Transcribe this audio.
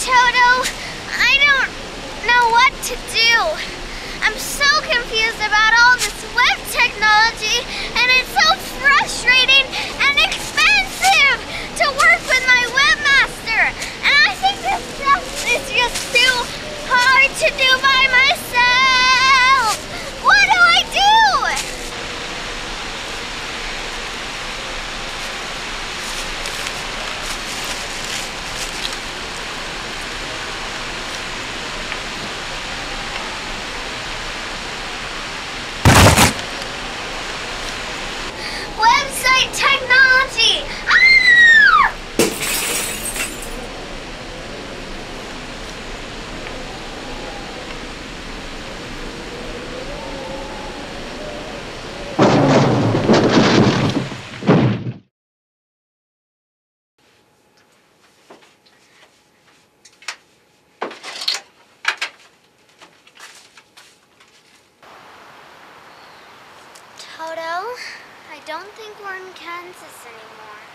Toto, I don't know what to do. I'm so confused about all this web technology, and it's so frustrating and expensive to work with my webmaster. And I think this stuff is just too hard to do by myself. What do I do? Website technology! Ah! Toto, I don't think we're in Kansas anymore.